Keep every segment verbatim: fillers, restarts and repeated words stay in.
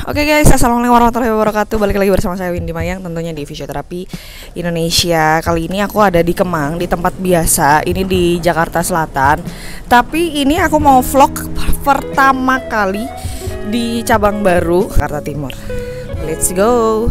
Oke okay guys, assalamualaikum warahmatullahi wabarakatuh. Balik lagi bersama saya Windy Mayang, tentunya di Fisioterapi Indonesia. Kali ini aku ada di Kemang, di tempat biasa. Ini di Jakarta Selatan. Tapi ini aku mau vlog pertama kali di cabang baru Jakarta Timur. Let's go.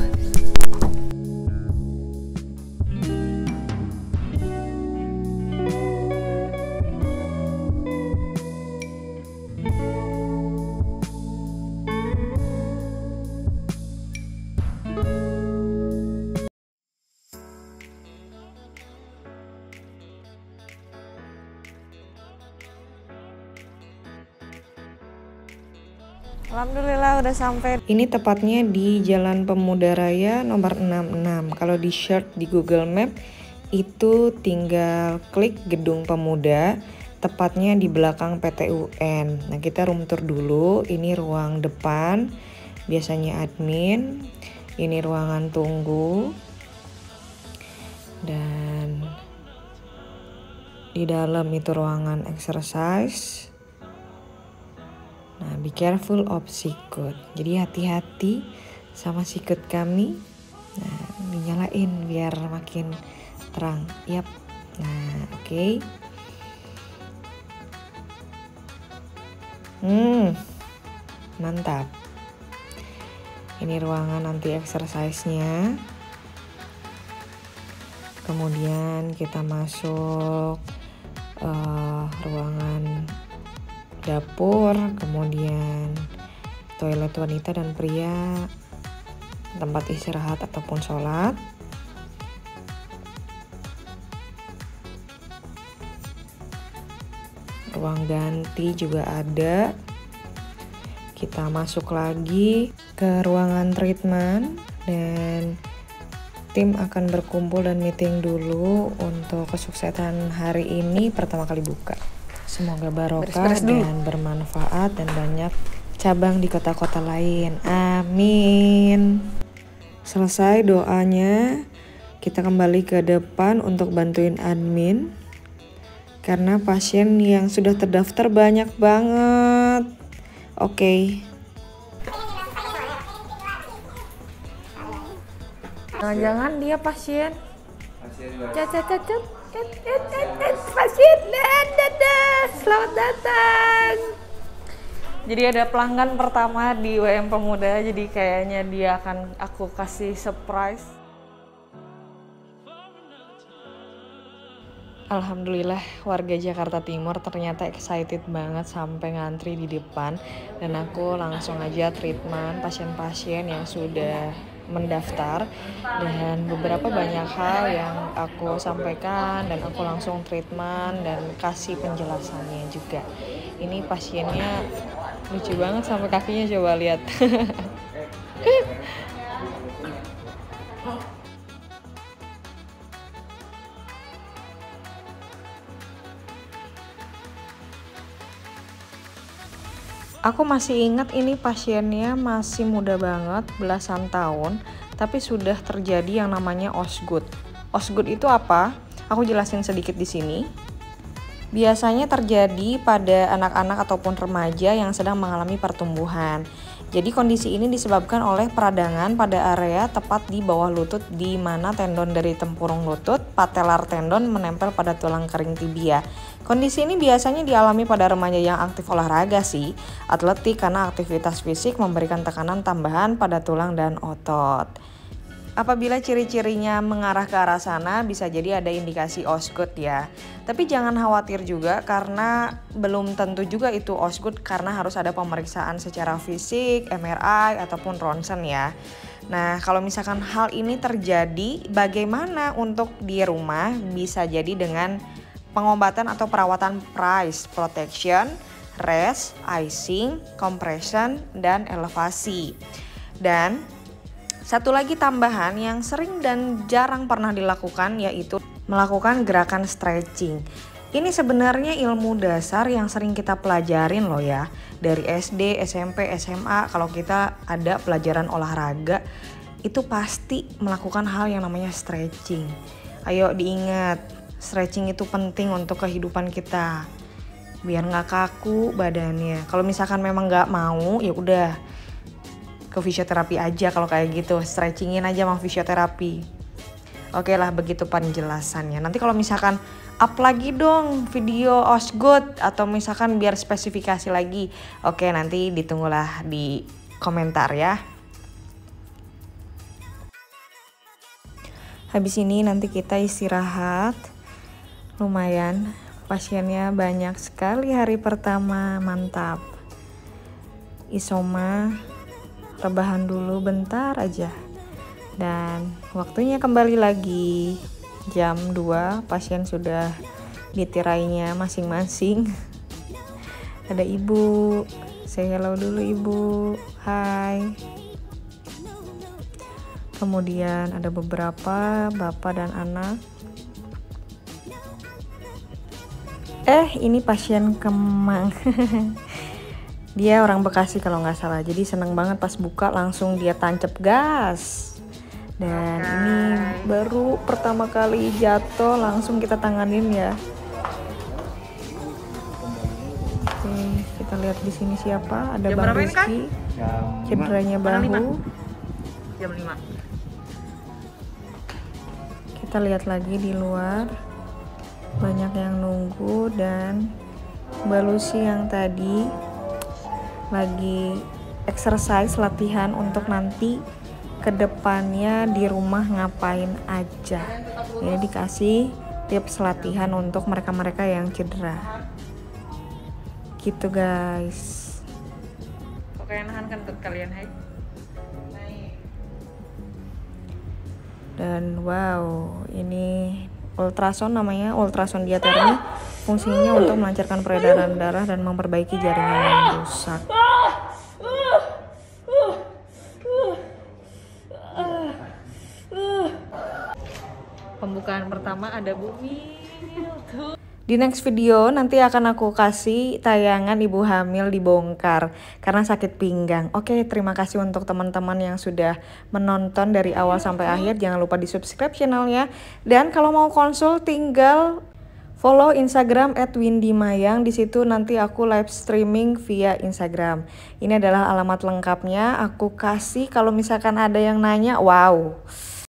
Alhamdulillah udah sampai. Ini tepatnya di Jalan Pemuda Raya nomor enam puluh enam. Kalau di search di Google Map itu tinggal klik Gedung Pemuda, tepatnya di belakang P T U N. Nah, kita room tour dulu. Ini ruang depan, biasanya admin. Ini ruangan tunggu. Dan di dalam itu ruangan exercise. Nah, be careful of sikut. Jadi hati-hati sama sikut kami. Nah, dinyalain biar makin terang. Yap. Nah, oke. Okay. Hmm, mantap. Ini ruangan anti exercise-nya. Kemudian kita masuk uh, ruangan dapur, kemudian toilet wanita dan pria, tempat istirahat ataupun sholat. Ruang ganti juga ada. Kita masuk lagi ke ruangan treatment dan tim akan berkumpul dan meeting dulu untuk kesuksesan hari ini pertama kali buka. Semoga barokah dan bermanfaat dan banyak cabang di kota-kota lain. Amin. Selesai doanya, kita kembali ke depan untuk bantuin admin. Karena pasien yang sudah terdaftar banyak banget. Oke. Okay. Jangan-jangan dia pasien. Cacat cacat. Et, et, et, et, pasien, dadah, selamat datang. Jadi ada pelanggan pertama di W M Pemuda, jadi kayaknya dia akan aku kasih surprise. Alhamdulillah warga Jakarta Timur ternyata excited banget sampai ngantri di depan. Dan aku langsung aja treatment pasien-pasien yang sudah mendaftar. Dan beberapa banyak hal yang aku sampaikan dan aku langsung treatment dan kasih penjelasannya juga. Ini pasiennya lucu banget sampai kakinya, coba lihat. Aku masih ingat ini pasiennya masih muda banget, belasan tahun, tapi sudah terjadi yang namanya osgood. Osgood itu apa? Aku jelasin sedikit di sini. Biasanya terjadi pada anak-anak ataupun remaja yang sedang mengalami pertumbuhan. Jadi kondisi ini disebabkan oleh peradangan pada area tepat di bawah lutut, di mana tendon dari tempurung lutut, patellar tendon menempel pada tulang kering tibia. Kondisi ini biasanya dialami pada remaja yang aktif olahraga sih, atletik, karena aktivitas fisik memberikan tekanan tambahan pada tulang dan otot. Apabila ciri-cirinya mengarah ke arah sana, bisa jadi ada indikasi osgood ya. Tapi jangan khawatir juga karena belum tentu juga itu osgood, karena harus ada pemeriksaan secara fisik, M R I ataupun ronsen ya. Nah, kalau misalkan hal ini terjadi, bagaimana untuk di rumah? Bisa jadi dengan pengobatan atau perawatan price, protection, rest, icing, compression, dan elevasi. Dan satu lagi tambahan yang sering dan jarang pernah dilakukan yaitu melakukan gerakan stretching. Ini sebenarnya ilmu dasar yang sering kita pelajarin loh ya. Dari S D, S M P, S M A, kalau kita ada pelajaran olahraga, itu pasti melakukan hal yang namanya stretching. Ayo diingat, stretching itu penting untuk kehidupan kita. Biar nggak kaku badannya. Kalau misalkan memang nggak mau, ya udah ke fisioterapi aja kalau kayak gitu, stretchingin aja sama fisioterapi. Oke lah, begitu penjelasannya. Nanti kalau misalkan up lagi dong video Osgood atau misalkan biar spesifikasi lagi, oke nanti ditunggulah di komentar ya. Habis ini nanti kita istirahat. Lumayan, pasiennya banyak sekali hari pertama, mantap. Isoma, rebahan dulu bentar aja. Dan waktunya kembali lagi. Jam dua, pasien sudah di tirainya masing-masing. Ada ibu, say hello dulu ibu, hai. Kemudian ada beberapa bapak dan anak. Eh, ini pasien Kemang. Dia orang Bekasi kalau nggak salah, jadi seneng banget pas buka langsung dia tancap gas. Dan okay. Ini baru pertama kali jatuh langsung kita tanganin ya. Oke, kita lihat di sini siapa? Ada Bang Rizky. Cederanya bahu. Jam lima. Kita lihat lagi di luar. Banyak yang nunggu dan Mbak Lucy yang tadi lagi exercise latihan untuk nanti kedepannya di rumah ngapain aja. Ini dikasih tips latihan untuk mereka-mereka yang cedera. Gitu guys. Kok kayak nahan kentut kalian, hai? Dan wow, ini ultrason namanya, ultrason diatermi. Fungsinya untuk melancarkan peredaran darah dan memperbaiki jaringan yang rusak. Pembukaan pertama ada Bumi. Di next video nanti akan aku kasih tayangan ibu hamil dibongkar karena sakit pinggang. Oke, terima kasih untuk teman-teman yang sudah menonton dari awal sampai akhir. Jangan lupa di subscribe channelnya. Dan kalau mau konsul tinggal follow Instagram at windy mayang. Di situ nanti aku live streaming via Instagram. Ini adalah alamat lengkapnya. Aku kasih kalau misalkan ada yang nanya, wow.